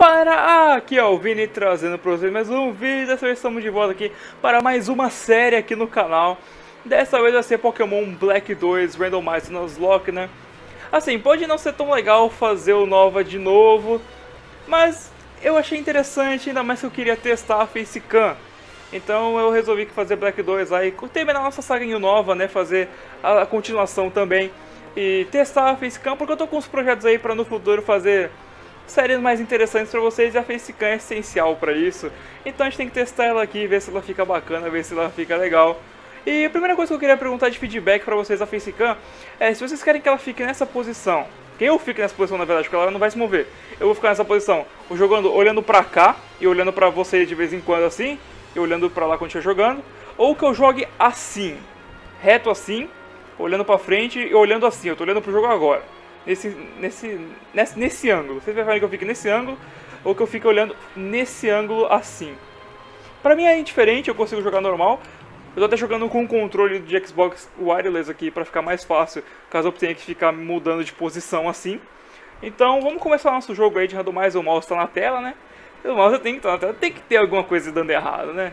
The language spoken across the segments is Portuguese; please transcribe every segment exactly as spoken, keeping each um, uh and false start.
Para aqui, ó, o Vini trazendo para vocês mais um vídeo. Dessa vez estamos de volta aqui para mais uma série aqui no canal. Dessa vez vai ser Pokémon Black dois Randomizer Nuzlocke, né? Assim, pode não ser tão legal fazer o Nova de novo, mas eu achei interessante, ainda mais que eu queria testar a Facecam. Então eu resolvi fazer Black dois aí, terminar a nossa saga em Nova, né? Fazer a, a continuação também e testar a Facecam, porque eu tô com uns projetos aí para no futuro fazer séries mais interessantes para vocês, e a Facecam é essencial para isso. Então a gente tem que testar ela aqui, ver se ela fica bacana, ver se ela fica legal. E a primeira coisa que eu queria perguntar de feedback para vocês da Facecam é se vocês querem que ela fique nessa posição. Quem eu fique nessa posição, na verdade, porque ela não vai se mover. Eu vou ficar nessa posição, jogando, olhando pra cá e olhando pra vocês de vez em quando assim, e olhando pra lá quando estiver jogando. Ou que eu jogue assim, reto assim, olhando pra frente e olhando assim. Eu tô olhando pro jogo agora. Nesse, nesse, nesse, nesse ângulo. Vocês preferem que eu fique nesse ângulo ou que eu fique olhando nesse ângulo assim? Pra mim é indiferente, eu consigo jogar normal. Eu tô até jogando com o controle de Xbox Wireless aqui pra ficar mais fácil, caso eu tenha que ficar mudando de posição assim. Então vamos começar o nosso jogo aí de Randomizer. O mouse tá na tela, né? O mouse tem que estar na tela, tem que ter alguma coisa dando errado, né?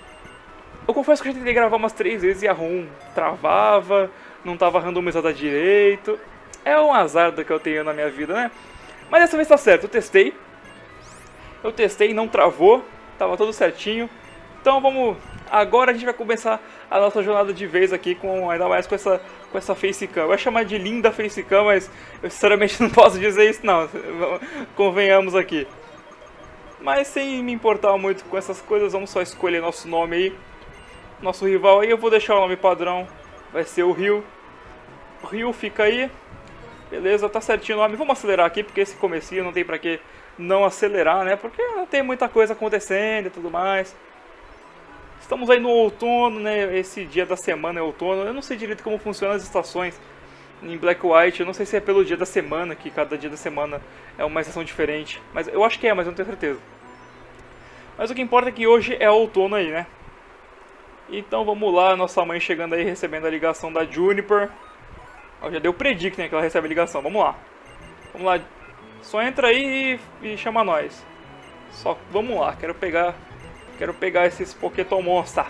Eu confesso que eu já tentei gravar umas três vezes e a ROM travava, não tava randomizada direito. É um azar do que eu tenho na minha vida, né? Mas dessa vez tá certo, eu testei. Eu testei, não travou, tava tudo certinho. Então vamos... Agora a gente vai começar a nossa jornada de vez aqui, com, ainda mais com essa, com essa Facecam. Eu ia chamar de linda Facecam, mas eu sinceramente não posso dizer isso não. Convenhamos aqui. Mas sem me importar muito com essas coisas, vamos só escolher nosso nome aí. Nosso rival aí, eu vou deixar o nome padrão. Vai ser o Ryu. O Ryu fica aí. Beleza, tá certinho o nome. Vamos acelerar aqui, porque esse comecinho não tem pra que não acelerar, né? Porque não tem muita coisa acontecendo e tudo mais. Estamos aí no outono, né? Esse dia da semana é outono. Eu não sei direito como funcionam as estações em Black White. Eu não sei se é pelo dia da semana, que cada dia da semana é uma estação diferente. Mas eu acho que é, mas eu não tenho certeza. Mas o que importa é que hoje é outono aí, né? Então vamos lá, nossa mãe chegando aí, recebendo a ligação da Juniper. Ó, já deu predict, né, que ela recebe a ligação. Vamos lá. Vamos lá. Só entra aí e, e chama nós. Só vamos lá, quero pegar... Quero pegar esses Pokémon Monster.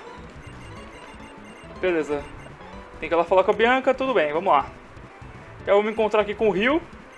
Beleza. Tem que ir lá falar com a Bianca, tudo bem, vamos lá. Eu vou me encontrar aqui com o Ryu.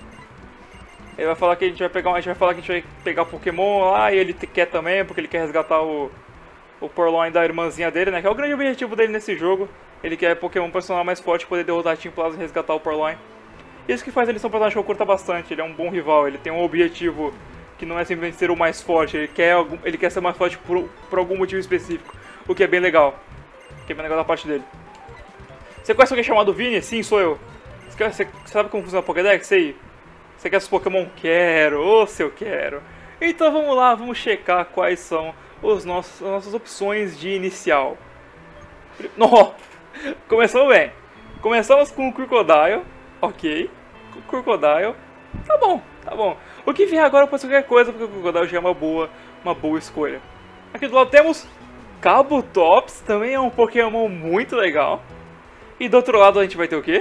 Ele vai falar que a gente vai pegar, a gente vai falar que a gente vai pegar Pokémon lá, e ele quer também, porque ele quer resgatar o o Purloin da irmãzinha dele, né? Que é o grande objetivo dele nesse jogo. Ele quer Pokémon personal mais forte, poder derrotar a Team Plasma e resgatar o Purloin. Isso que faz ele ser um personagem que eu curto bastante. Ele é um bom rival, ele tem um objetivo que não é simplesmente ser o mais forte, ele quer, algum, ele quer ser mais forte por, por algum motivo específico, o que é bem legal. O que é bem legal da parte dele. Você conhece alguém chamado Vini? Sim, sou eu. Você, quer, você sabe como funciona o Pokédex? Sei. Você quer os Pokémon? Quero, ô se eu quero. Então vamos lá, vamos checar quais são os nossos, as nossas opções de inicial. Nossa, começamos bem. Começamos com o Crocodile, ok. O Crocodile, tá bom, tá bom. O que vier agora pode ser qualquer coisa, porque o Crocodile já é uma boa, uma boa escolha. Aqui do lado temos Kabutops, também é um Pokémon muito legal. E do outro lado a gente vai ter o quê?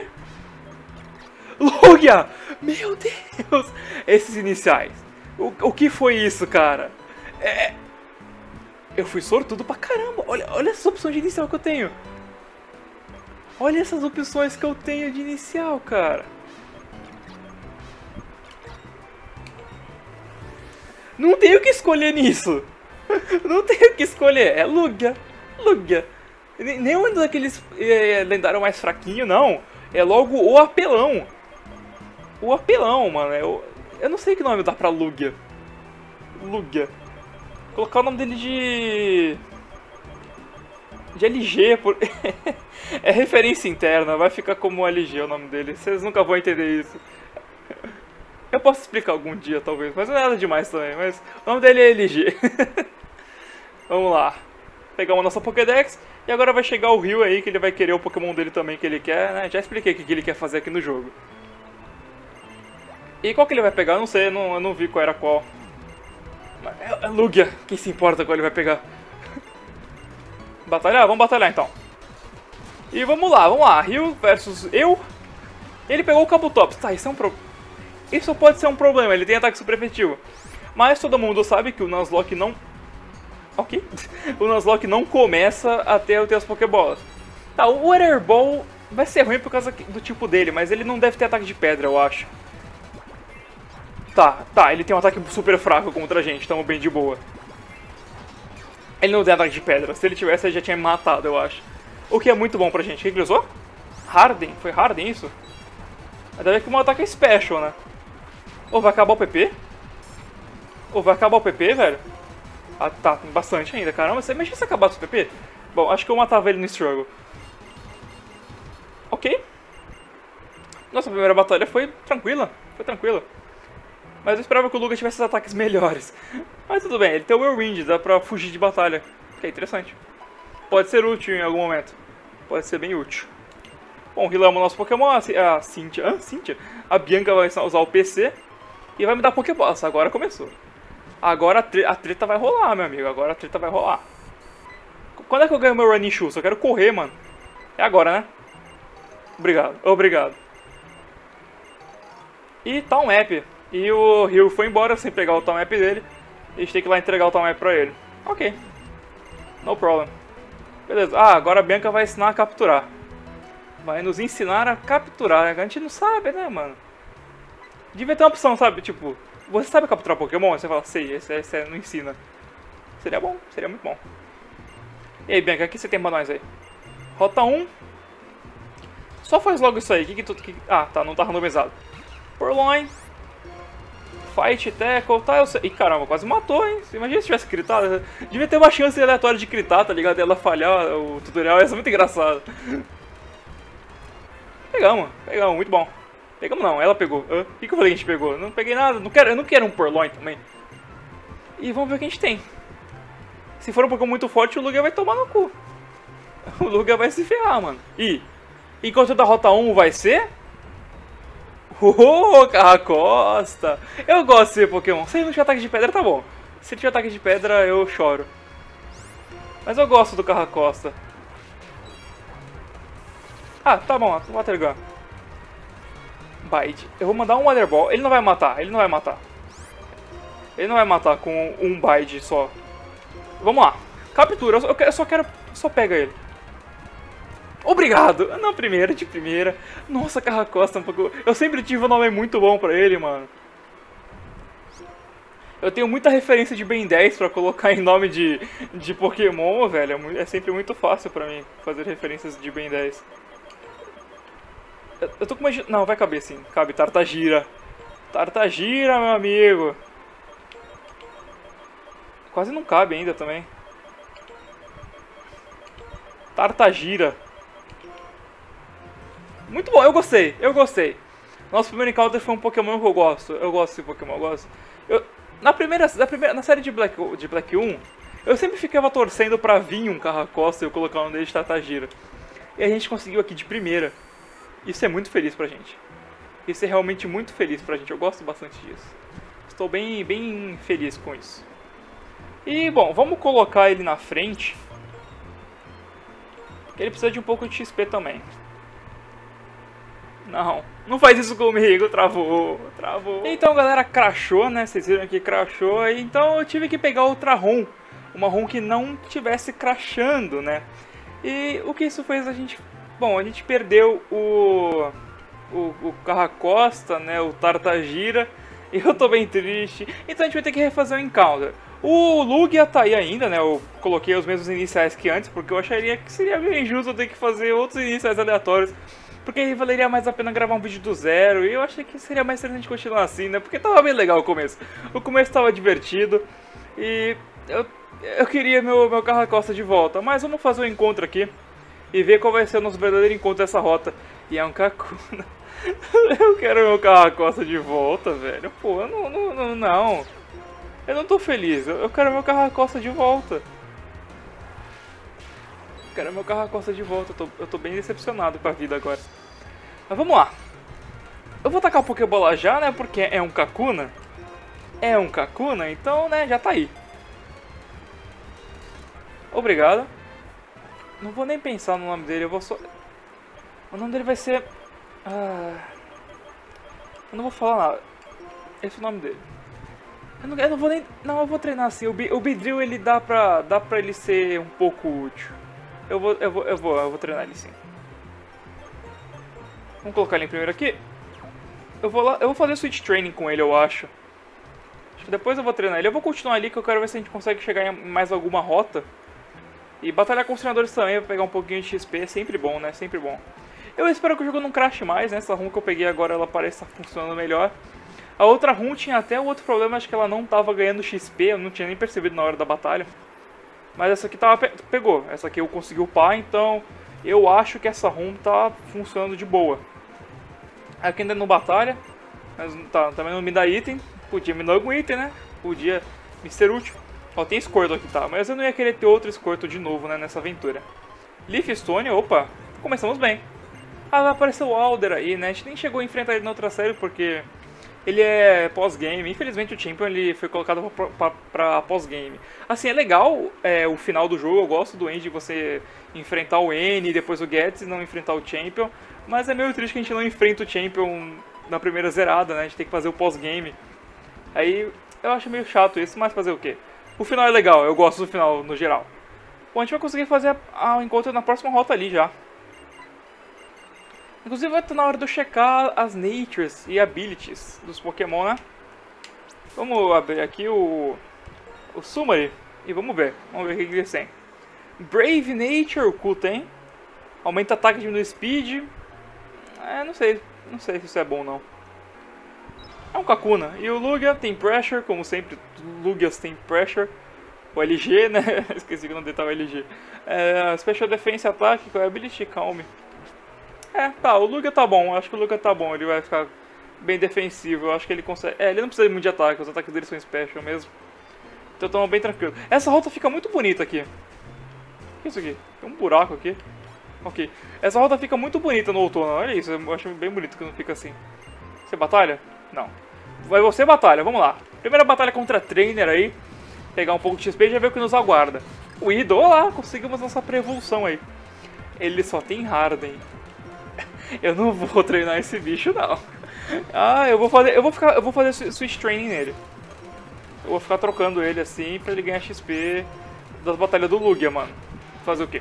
Lugia! Meu Deus! Esses iniciais. O, o que foi isso, cara? É... Eu fui sortudo pra caramba. Olha, olha essas opções de inicial que eu tenho. Olha essas opções que eu tenho de inicial, cara. Não tenho o que escolher nisso. Não tenho o que escolher. É Lugia. Lugia. Nenhum daqueles é, lendário mais fraquinho, não. É logo o apelão. O apelão, mano. Eu, eu não sei que nome dá pra Lugia. Lugia. Vou colocar o nome dele de... De L G. Por... É referência interna. Vai ficar como L G o nome dele. Vocês nunca vão entender isso. Eu posso explicar algum dia, talvez, mas não é nada demais também, mas o nome dele é L G. Vamos lá. Pegar uma nossa Pokédex, e agora vai chegar o Ryu aí, que ele vai querer o Pokémon dele também, que ele quer, né? Já expliquei o que ele quer fazer aqui no jogo. E qual que ele vai pegar? Eu não sei, eu não, eu não vi qual era qual. É, é Lugia, quem se importa qual ele vai pegar? Batalhar? Vamos batalhar então. E vamos lá, vamos lá. Ryu versus eu. Ele pegou o Kabutops. Tá, isso é um problema. Isso pode ser um problema, ele tem ataque super efetivo. Mas todo mundo sabe que o Nuzlocke não... Ok. O Nuzlocke não começa até eu ter as Pokébolas. Tá, o Water Ball vai ser ruim por causa do tipo dele, mas ele não deve ter ataque de pedra, eu acho. Tá, tá, ele tem um ataque super fraco contra a gente, tamo bem de boa. Ele não tem ataque de pedra, se ele tivesse ele já tinha me matado, eu acho. O que é muito bom pra gente. O que ele usou? Harden? Foi Harden isso? Deve que um ataque é special, né? Ou vai acabar o P P? Ou vai acabar o P P, velho? Ah, tá, tem bastante ainda, caramba. Você imagina se acabasse o P P? Bom, acho que eu matava ele no Struggle. Ok. Nossa, a primeira batalha foi tranquila. Foi tranquila. Mas eu esperava que o Lugia tivesse ataques melhores. Mas tudo bem, ele tem o Whirlwind, dá pra fugir de batalha. Que é interessante. Pode ser útil em algum momento. Pode ser bem útil. Bom, healamos o nosso Pokémon. A Cynthia, ah, Cynthia. A Bianca vai usar o P C. E vai me dar Pokébolas. Agora começou. Agora a, tre a treta vai rolar, meu amigo. Agora a treta vai rolar. Quando é que eu ganho meu Running Shoes? Eu quero correr, mano. É agora, né? Obrigado. Obrigado. E tá um map. E o Ryu foi embora sem pegar o Town Map dele. E a gente tem que ir lá entregar o Town Map pra ele. Ok. No problem. Beleza. Ah, agora a Bianca vai ensinar a capturar. Vai nos ensinar a capturar. A gente não sabe, né, mano? Devia ter uma opção, sabe? Tipo, você sabe capturar Pokémon? Você fala, sei, esse, esse não ensina. Seria bom, seria muito bom. E aí, Bianca, o que você tem pra nós aí? Rota um. Só faz logo isso aí. O que que tu... Que... Ah, tá, não tá randomizado. Purloin. Fight, tackle, tá, eu sei. Ih, caramba, quase matou, hein? Imagina se tivesse critado. Devia ter uma chance aleatória de critar, tá ligado? Ela falhar o tutorial, ia ser muito engraçado. Pegamos, pegamos, muito bom. Pegamos não, ela pegou. O que, que eu falei que a gente pegou? Não peguei nada, não quero, eu não quero um Purloin também. E vamos ver o que a gente tem. Se for um Pokémon muito forte, o Lugia vai tomar no cu. O Lugia vai se ferrar, mano. E, enquanto da Rota um vai ser... Oh, Carracosta! Eu gosto de ser Pokémon. Se ele não tiver ataque de pedra, tá bom. Se ele tiver ataque de pedra, eu choro. Mas eu gosto do Carracosta. Ah, tá bom, Water Gun. Bite. Eu vou mandar um Water Ball. Ele não vai matar, ele não vai matar. Ele não vai matar com um Bite só. Vamos lá. Captura, eu só quero... Só pega ele. Obrigado! Na primeira, de primeira. Nossa, Carracosta, um pouco... Eu sempre tive um nome muito bom pra ele, mano. Eu tenho muita referência de Ben dez pra colocar em nome de, de Pokémon, velho. É sempre muito fácil pra mim fazer referências de Ben dez. Eu, eu tô com uma... Não, vai caber sim. Cabe Tartagira. Tartagira, meu amigo. Quase não cabe ainda também. Tartagira. Muito bom, eu gostei, eu gostei. Nosso primeiro encounter foi um Pokémon que eu gosto. Eu gosto desse Pokémon, eu gosto. Eu, na, primeira, na, primeira, na série de Black, de Black um, eu sempre ficava torcendo pra vir um Carracosta e eu colocar um dele de Tartagira. E a gente conseguiu aqui de primeira. Isso é muito feliz pra gente. Isso é realmente muito feliz pra gente, eu gosto bastante disso. Estou bem, bem feliz com isso. E, bom, vamos colocar ele na frente. Ele precisa de um pouco de X P também. Não, não faz isso comigo, travou, travou. Então, galera, crashou, né? Vocês viram que crashou, então eu tive que pegar outra ROM. Uma ROM que não tivesse crashando, né? E o que isso fez a gente... Bom, a gente perdeu o... O, o Carracosta, né? O Tartagira. E eu tô bem triste. Então a gente vai ter que refazer o encounter. O Lugia tá aí ainda, né? Eu coloquei os mesmos iniciais que antes, porque eu acharia que seria bem injusto eu ter que fazer outros iniciais aleatórios. Porque aí valeria mais a pena gravar um vídeo do zero. E eu achei que seria mais interessante continuar assim, né? Porque tava bem legal o começo. O começo tava divertido. E eu, eu queria meu, meu Carracosta de volta. Mas vamos fazer um encontro aqui. E ver qual vai ser o nosso verdadeiro encontro dessa rota. E é um Kakuna. Eu quero meu Carracosta de volta, velho. Pô, eu não, não, não, não. Eu não tô feliz. Eu quero meu Carracosta de volta. Eu quero meu Carracosta de volta. Eu tô, eu tô bem decepcionado com a vida agora. Mas vamos lá. Eu vou tacar a Pokébola já, né? Porque é um Kakuna. É um Kakuna, então, né? Já tá aí. Obrigado. Não vou nem pensar no nome dele. Eu vou só... O nome dele vai ser... Ah... Eu não vou falar nada. Esse é o nome dele. Eu não, eu não vou nem... Não, eu vou treinar assim. O, B, o Beedrill, ele dá pra, dá pra ele ser um pouco útil. Eu vou, eu vou, eu vou, eu vou treinar ele sim. Vamos colocar ele em primeiro aqui. Eu vou lá, eu vou fazer switch training com ele, eu acho. Acho que depois eu vou treinar ele. Eu vou continuar ali que eu quero ver se a gente consegue chegar em mais alguma rota. E batalhar com os treinadores também pra pegar um pouquinho de X P. É sempre bom, né? Sempre bom. Eu espero que o jogo não crashe mais, né? Essa run que eu peguei agora, ela parece estar funcionando melhor. A outra run tinha até o outro problema, acho que ela não tava ganhando X P. Eu não tinha nem percebido na hora da batalha. Mas essa aqui tava, pegou. Essa aqui eu consegui upar, então eu acho que essa run tá funcionando de boa. Aqui ainda não batalha, mas tá, também não me dá item. Podia me dar algum item, né? Podia me ser útil. Ó, tem Squirtle aqui, tá? Mas eu não ia querer ter outro Squirtle de novo, né? Nessa aventura. Leaf Stone, opa, começamos bem. Ah, vai aparecer o Alder aí, né? A gente nem chegou a enfrentar ele na outra série porque ele é pós-game. Infelizmente o Champion ele foi colocado pra, pra, pra pós-game. Assim, é legal é, o final do jogo. Eu gosto do end de você enfrentar o N e depois o Gets e não enfrentar o Champion. Mas é meio triste que a gente não enfrenta o Champion na primeira zerada, né? A gente tem que fazer o pós-game. Aí eu acho meio chato isso, mas fazer o quê? O final é legal, eu gosto do final no geral. Bom, a gente vai conseguir fazer o encontro na próxima rota ali já. Inclusive vai estar na hora de eu checar as natures e abilities dos Pokémon, né? Vamos abrir aqui o, o summary e vamos ver. Vamos ver o que eles têm. Brave Nature, o Ku tem. Aumenta ataque e diminui speed. É, não sei. Não sei se isso é bom não. É um Kakuna. E o Lugia tem Pressure, como sempre. Lugias tem Pressure. O L G, né? Esqueci que não detalhe o L G. É, Special Defense Attack, com Ability Calm. É, tá, o Lugia tá bom, acho que o Lugia tá bom, ele vai ficar bem defensivo, eu acho que ele consegue... É, ele não precisa muito de ataque, os ataques dele são special mesmo. Então estamos bem tranquilo. Essa rota fica muito bonita aqui. O que é isso aqui? Tem um buraco aqui. Ok. Essa rota fica muito bonita no outono, olha isso, eu acho bem bonito que não fica assim. Você batalha? Não. Vai você batalha, vamos lá. Primeira batalha contra Trainer aí. Pegar um pouco de X P e já ver o que nos aguarda. O Ido, olha lá, conseguimos nossa pré-evolução aí. Ele só tem Harden. Eu não vou treinar esse bicho não. Ah, eu vou fazer, eu vou ficar, eu vou fazer switch training nele. Eu vou ficar trocando ele assim pra ele ganhar X P das batalhas do Lugia, mano. Fazer o quê?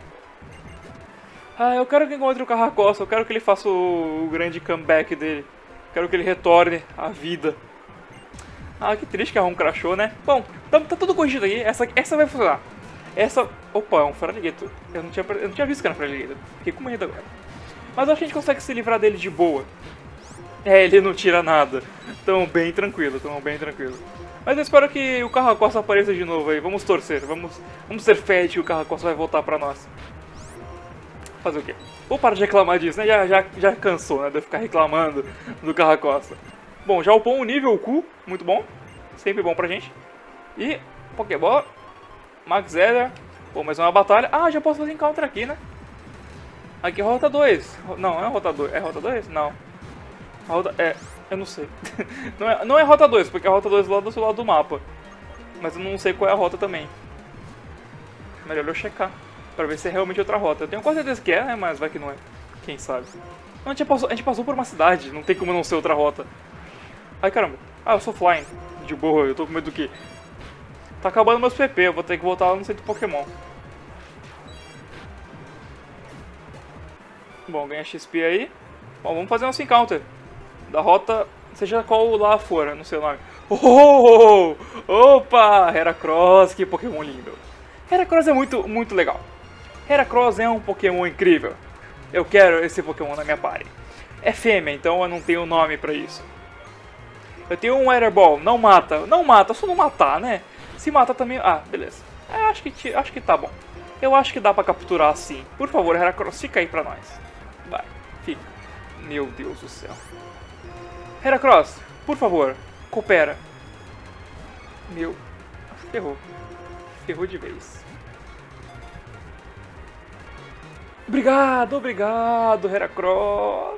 Ah, eu quero que encontre o Carracosta, eu quero que ele faça o, o grande comeback dele. Quero que ele retorne à vida. Ah, que triste que a ROM crashou, né? Bom, tá, tá tudo corrigido aí. Essa, essa vai funcionar. Essa... Opa, é um Feraligatr. Eu não tinha, eu não tinha visto que era um Feraligatr. Fiquei com medo agora. Mas eu acho que a gente consegue se livrar dele de boa. É, ele não tira nada. Tão bem tranquilo, tão bem tranquilo. Mas eu espero que o Carracosta apareça de novo aí. Vamos torcer, vamos, vamos ter fé de que o Carracosta vai voltar pra nós. Fazer o quê? Vou parar de reclamar disso, né? Já, já, já cansou, né? De eu ficar reclamando do Carracosta. Bom, já upou um nível o Ku, muito bom. Sempre bom pra gente. E Pokébola, Max Eder. Pô, mais uma batalha. Ah, já posso fazer encounter aqui, né? Aqui é rota dois. Não, não é rota dois. É rota dois? Não. A rota... É, eu não sei. não, é, não é rota dois, porque a rota dois é lá do outro lado do mapa. Mas eu não sei qual é a rota também. Melhor eu checar, pra ver se é realmente outra rota. Eu tenho quase certeza que é, né? Mas vai que não é. Quem sabe. Não, a, gente passou, a gente passou por uma cidade, não tem como não ser outra rota. Ai, caramba. Ah, eu sou flying. De boa, eu tô com medo do quê? Tá acabando meus P P, eu vou ter que voltar lá no centro Pokémon. Bom, ganha X P aí. Bom, vamos fazer nosso encounter. Da rota, seja qual lá for, não sei o nome. Oh! Opa! Heracross, que Pokémon lindo. Heracross é muito, muito legal. Heracross é um Pokémon incrível. Eu quero esse Pokémon na minha party. É fêmea, então eu não tenho nome pra isso. Eu tenho um Weather Ball, não mata. Não mata, só não matar, né? Se matar também... Ah, beleza. É, acho, que, acho que tá bom. Eu acho que dá pra capturar assim. Por favor, Heracross, fica aí pra nós. Vai, fica. Meu Deus do céu. Heracross, por favor, coopera. Meu... Ferrou. Ferrou de vez. Obrigado, obrigado, Heracross.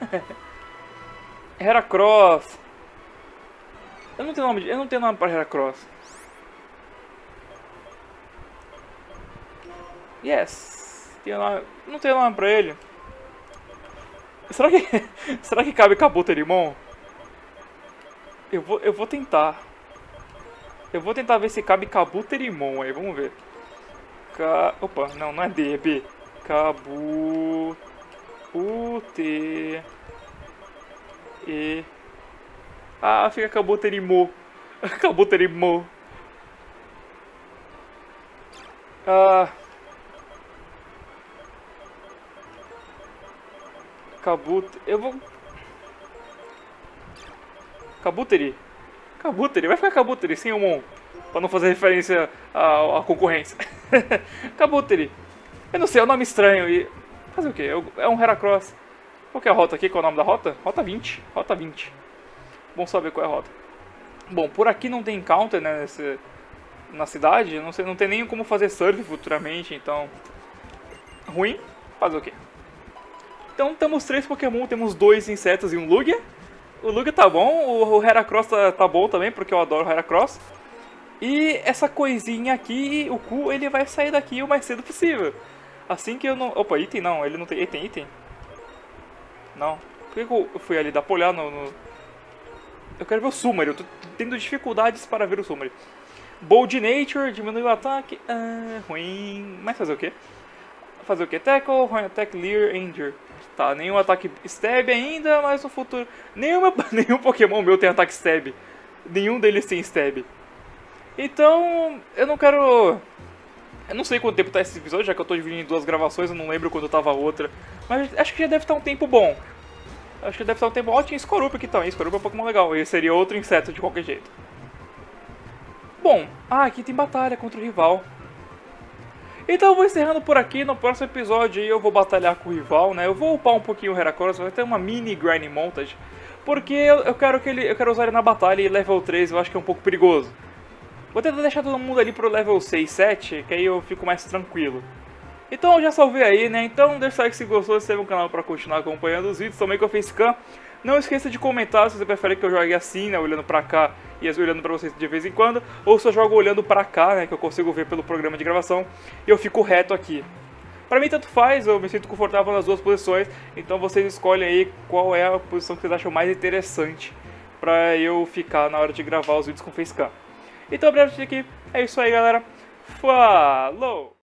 Heracross. Eu não tenho nome, de, eu não tenho nome para Heracross. Yes. Tenho nome, não tenho nome para ele. Será que será que cabe Kabuterimon? Eu vou eu vou tentar. Eu vou tentar ver se cabe Kabuterimon aí, vamos ver. Ca... Opa, não, não é D, é B. Kabu... U, T... E... Ah, fica Kabuterimon. Kabuterimon. Ah... Kabut... Eu vou... Kabuteri. Kabuteri, vai ficar Kabuteri sem o Mon. Pra não fazer referência à, à concorrência. Kabuteri. Eu não sei, é um nome estranho e... Fazer o quê? É um Heracross. Qual que é a rota aqui? Qual é o nome da rota? Rota vinte. Rota vinte. Bom saber qual é a rota. Bom, por aqui não tem counter, né? Nesse, na cidade. Não, sei, não tem nem como fazer surf futuramente, então... Ruim. Fazer o quê? Então temos três Pokémon, temos dois insetos e um Lugia. O Lugia tá bom, o, o Heracross tá, tá bom também, porque eu adoro o Heracross. E essa coisinha aqui, o cu, ele vai sair daqui o mais cedo possível. Assim que eu não... Opa, item não, ele não tem... Ele tem item? Não. Por que eu fui ali dar pra olhar no... no... Eu quero ver o Summary, eu tô tendo dificuldades para ver o Summary. Bold Nature, diminui o ataque... Ah, ruim... Mas fazer o quê? Fazer o quê? Tackle, Attack, Leer, Injure. Tá, nenhum ataque Stab ainda, mas no futuro... Nenhuma, nenhum Pokémon meu tem ataque Stab. Nenhum deles tem Stab. Então, eu não quero... Eu não sei quanto tempo tá esse episódio, já que eu tô dividindo em duas gravações, eu não lembro quando tava a outra. Mas acho que já deve estar um tempo bom. Acho que deve estar um tempo bom. Ó, tinha Skorup aqui também, Skorup é um Pokémon legal. Ele seria outro inseto de qualquer jeito. Bom, ah, aqui tem batalha contra o rival. Então eu vou encerrando por aqui, no próximo episódio aí eu vou batalhar com o rival, né? Eu vou upar um pouquinho o Heracross, vai ter uma mini Grinding Montage. Porque eu, eu quero que ele, eu quero usar ele na batalha e level três eu acho que é um pouco perigoso. Vou tentar deixar todo mundo ali pro level seis, sete, que aí eu fico mais tranquilo. Então eu já salvei aí, né? Então deixa o like se gostou, se inscreve no canal pra continuar acompanhando os vídeos. Também que eu fiz Facecam. Não esqueça de comentar se você prefere que eu jogue assim, né? Olhando pra cá e olhando pra vocês de vez em quando. Ou se eu jogo olhando pra cá, né? Que eu consigo ver pelo programa de gravação. E eu fico reto aqui. Pra mim tanto faz, eu me sinto confortável nas duas posições. Então vocês escolhem aí qual é a posição que vocês acham mais interessante pra eu ficar na hora de gravar os vídeos com Facecam. Então, breve aqui, é isso aí, galera. Falou!